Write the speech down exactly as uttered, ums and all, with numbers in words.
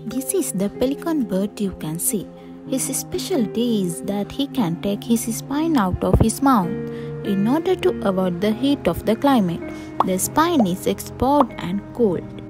This is the pelican bird you can see. His specialty is that he can take his spine out of his mouth in order to avoid the heat of the climate. The spine is exposed and cold.